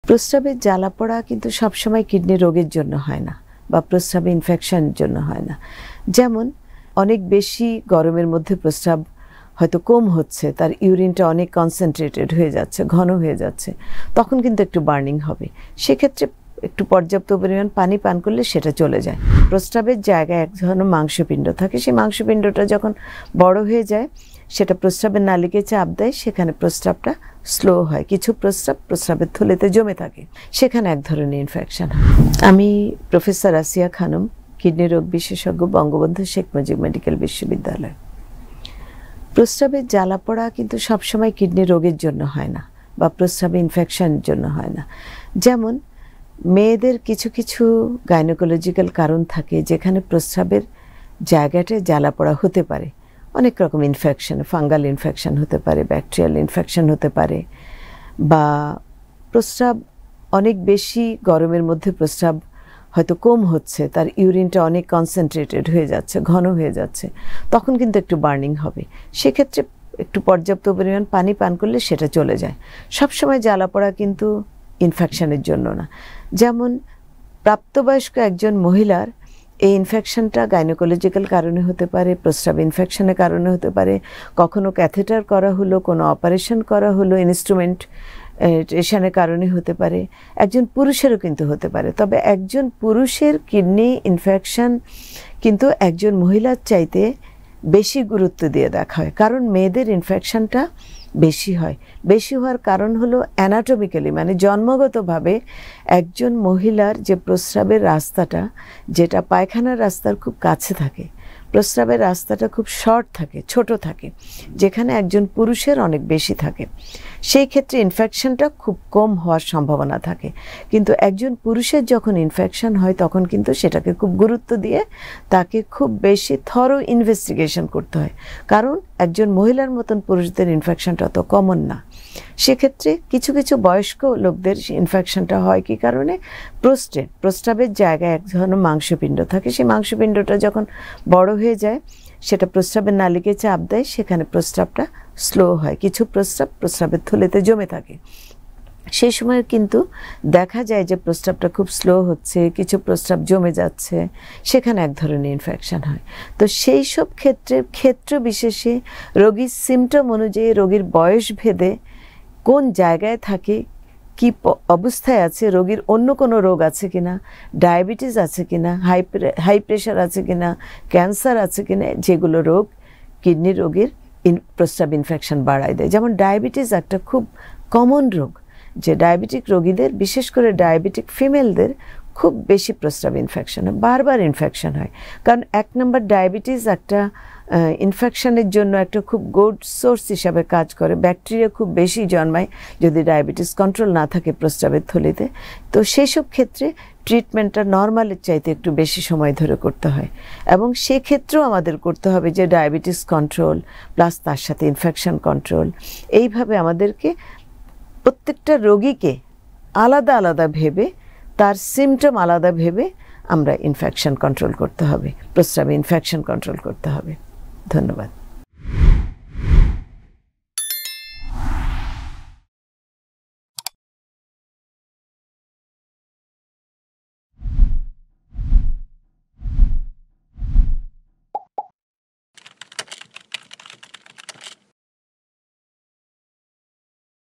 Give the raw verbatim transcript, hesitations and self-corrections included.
প্রস্রাবের জ্বালা পোড়া কিন্তু সবসময় কিডনি রোগের জন্য হয় না বা প্রস্রাবে ইনফেকশনের জন্য হয় না। যেমন অনেক বেশি গরমের মধ্যে প্রস্রাব হয়তো কম হচ্ছে, তার ইউরিনটা অনেক কনসেন্ট্রেটেড হয়ে যাচ্ছে, ঘন হয়ে যাচ্ছে, তখন কিন্তু একটু বার্নিং হবে। সেক্ষেত্রে একটু পর্যাপ্ত পরিমাণ পানি পান করলে সেটা চলে যায়। প্রস্রাবের জায়গায় এক ধরনের মাংসপিণ্ড থাকে, সেই মাংসপিণ্ডটা যখন বড় হয়ে যায় সেটা প্রস্রাবের নালীকে চাপ দেয়, সেখানে প্রস্রাবটা স্লো হয়, কিছু প্রস্রাব প্রস্রাবের থলিতে জমে থাকে, সেখানে এক ধরনের ইনফেকশন হয়। আমি প্রফেসর আসিয়া খানম, কিডনি রোগ বিশেষজ্ঞ, বঙ্গবন্ধু শেখ মুজিব মেডিকেল বিশ্ববিদ্যালয়। প্রস্রাবের জ্বালা পোড়া কিন্তু সবসময় কিডনি রোগের জন্য হয় না বা প্রস্রাবে ইনফেকশনের জন্য হয় না। যেমন মেয়েদের কিছু কিছু গাইনোকোলজিক্যাল কারণ থাকে যেখানে প্রস্রাবের জায়গাটায় জ্বালা পোড়া হতে পারে। অনেক রকম ইনফেকশন, ফাঙ্গাল ইনফেকশন হতে পারে, ব্যাকটেরিয়াল ইনফেকশন হতে পারে, বা প্রস্রাব অনেক বেশি গরমের মধ্যে প্রস্রাব হয়তো কম হচ্ছে, তার ইউরিনটা অনেক কনসেন্ট্রেটেড হয়ে যাচ্ছে, ঘন হয়ে যাচ্ছে, তখন কিন্তু একটু বার্নিং হবে। সেক্ষেত্রে একটু পর্যাপ্ত পরিমাণ পানি পান করলে সেটা চলে যায়। সবসময় জ্বালা পোড়া কিন্তু ইনফেকশনের জন্য না। যেমন প্রাপ্তবয়স্ক একজন মহিলার এই ইনফেকশনটা গাইনোকোলজিক্যাল কারণে হতে পারে, প্রস্রাব ইনফেকশনের কারণে হতে পারে, কখনো ক্যাথেটার করা হলো, কোনো অপারেশন করা হলো, ইনস্ট্রুমেন্ট টেশনের কারণে হতে পারে, একজন পুরুষেরও কিন্তু হতে পারে। তবে একজন পুরুষের কিডনি ইনফেকশন কিন্তু একজন মহিলার চাইতে বেশি গুরুত্ব দিয়ে দেখা হয়, কারণ মেয়েদের ইনফেকশনটা বেশি হয়। বেশি হওয়ার কারণ হলো অ্যানাটমিক্যালি, মানে জন্মগতভাবে একজন মহিলার যে প্রস্রাবের রাস্তাটা, যেটা পায়খানার রাস্তার খুব কাছে থাকে, প্রস্রাবের রাস্তাটা খুব শর্ট থাকে, ছোট থাকে, যেখানে একজন পুরুষের অনেক বেশি থাকে। সেই ক্ষেত্রে ইনফেকশনটা খুব কম হওয়ার সম্ভাবনা থাকে। কিন্তু একজন পুরুষের যখন ইনফেকশন হয় তখন কিন্তু সেটাকে খুব গুরুত্ব দিয়ে তাকে খুব বেশি থরো ইনভেস্টিগেশন করতে হয়, কারণ একজন মহিলার মতন পুরুষদের ইনফেকশনটা অত কমন না। সেক্ষেত্রে কিছু কিছু বয়স্ক লোকদের ইনফেকশনটা হয় কি কারণে? প্রোস্টেট, প্রস্রাবের জায়গায় এক ধরনের মাংসপিণ্ড থাকে, সেই মাংসপিণ্ডটা যখন বড় হয়ে যায় সেটা প্রস্রাবের নালীকে চাপ দেয়, সেখানে প্রস্রাবটা স্লো হয়, কিছু প্রস্রাব প্রস্রাবের থলিতে জমে থাকে। সেই সময় কিন্তু দেখা যায় যে প্রস্রাবটা খুব স্লো হচ্ছে, কিছু প্রস্রাব জমে যাচ্ছে, সেখানে এক ধরনের ইনফেকশন হয়। তো সেই সব ক্ষেত্রে ক্ষেত্র বিশেষে রোগীর সিমটম অনুযায়ী, রোগীর বয়স ভেদে, কোন জায়গায় থাকে, কি অবস্থায় আছে, রোগীর অন্য কোনো রোগ আছে কিনা, ডায়াবেটিস আছে কিনা, হাই হাই প্রেশার আছে কিনা, ক্যান্সার আছে কিনা, যেগুলো রোগ কিডনি রোগীর ইন প্রস্রাব ইনফেকশন বাড়ায় দেয়। যেমন ডায়াবেটিস একটা খুব কমন রোগ, যে ডায়াবেটিক রোগীদের, বিশেষ করে ডায়াবেটিক ফিমেলদের খুব বেশি প্রস্রাব ইনফেকশন হয়, বারবার ইনফেকশন হয়। কারণ এক নম্বর ডায়াবেটিস একটা ইনফেকশনের জন্য একটা খুব গুড সোর্স হিসাবে কাজ করে, ব্যাকটেরিয়া খুব বেশি জন্মায় যদি ডায়াবেটিস কন্ট্রোল না থাকে প্রস্রাবের থলিতে। তো সেই সব ক্ষেত্রে ট্রিটমেন্টটা নর্মালের চাইতে একটু বেশি সময় ধরে করতে হয়, এবং সেক্ষেত্রেও আমাদের করতে হবে যে ডায়াবেটিস কন্ট্রোল প্লাস তার সাথে ইনফেকশন কন্ট্রোল। এইভাবে আমাদেরকে প্রত্যেকটা রোগীকে আলাদা আলাদা ভেবে, তার সিমটম আলাদা ভেবে আমরা ইনফেকশন কন্ট্রোল করতে হবে, প্রস্রাবে ইনফেকশন কন্ট্রোল করতে হবে। ধন্যবাদ।